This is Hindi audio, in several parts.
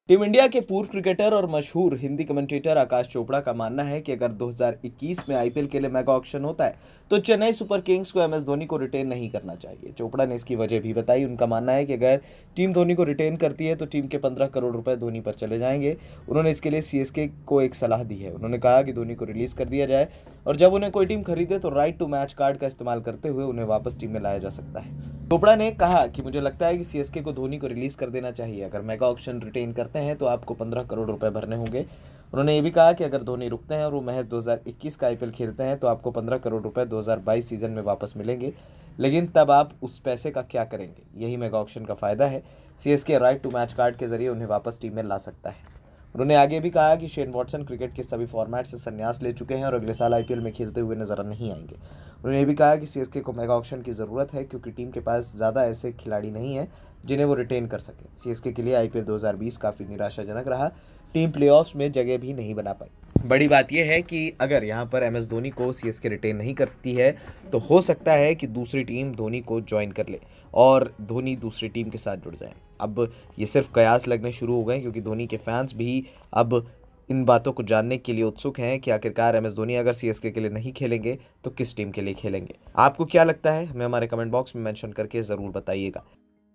टीम इंडिया के पूर्व क्रिकेटर और मशहूर हिंदी कमेंटेटर आकाश चोपड़ा का मानना है कि अगर 2021 में आईपीएल के लिए मेगा ऑक्शन होता है तो चेन्नई सुपर किंग्स को एमएस धोनी को रिटेन नहीं करना चाहिए। चोपड़ा ने इसकी वजह भी बताई। उनका मानना है कि अगर टीम धोनी को रिटेन करती है तो टीम के 15 करोड़ रुपए धोनी पर चले जाएंगे। उन्होंने इसके लिए सीएसके को एक सलाह दी है। उन्होंने कहा कि धोनी को रिलीज कर दिया जाए और जब उन्हें कोई टीम खरीदे तो राइट टू मैच कार्ड का इस्तेमाल करते हुए उन्हें वापस टीम में लाया जा सकता है। चोपड़ा ने कहा कि मुझे लगता है कि सीएसके को धोनी को रिलीज कर देना चाहिए। अगर मेगा ऑक्शन रिटेन करते हैं तो आपको 15 करोड़ रुपए भरने होंगे। उन्होंने ये भी कहा कि अगर धोनी रुकते हैं और वो महज 2021 का आईपीएल खेलते हैं तो आपको 15 करोड़ रुपए 2022 सीजन में वापस मिलेंगे, लेकिन तब आप उस पैसे का क्या करेंगे? यही मेगा ऑक्शन का फायदा है। CSK right to match card के जरिए उन्हें वापस टीम में ला सकता है। उन्होंने आगे भी कहा कि शेन वॉटसन क्रिकेट के सभी फॉर्मेट से संन्यास ले चुके हैं और अगले साल आईपीएल में खेलते हुए नजर नहीं आएंगे। उन्होंने ये भी कहा कि सीएसके को मेगा ऑक्शन की ज़रूरत है क्योंकि टीम के पास ज़्यादा ऐसे खिलाड़ी नहीं हैं जिन्हें वो रिटेन कर सके। सीएसके के लिए आईपीएल 2020 काफ़ी निराशाजनक रहा। टीम प्लेऑफ्स में जगह भी नहीं बना पाई। बड़ी बात यह है कि अगर यहाँ पर एमएस धोनी को सीएसके रिटेन नहीं करती है तो हो सकता है कि दूसरी टीम धोनी को ज्वाइन कर ले और धोनी दूसरी टीम के साथ जुड़ जाए। अब ये सिर्फ कयास लगने शुरू हो गए क्योंकि धोनी के फैंस भी अब इन बातों को जानने के लिए उत्सुक हैं कि आखिरकार एमएस धोनी अगर सीएसके के लिए नहीं खेलेंगे तो किस टीम के लिए खेलेंगे। आपको क्या लगता है? हमें हमारे कमेंट बॉक्स में मेंशन करके ज़रूर बताइएगा।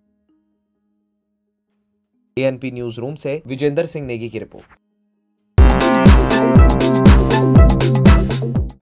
एएनपी न्यूज़ रूम से विजेंद्र सिंह नेगी की रिपोर्ट।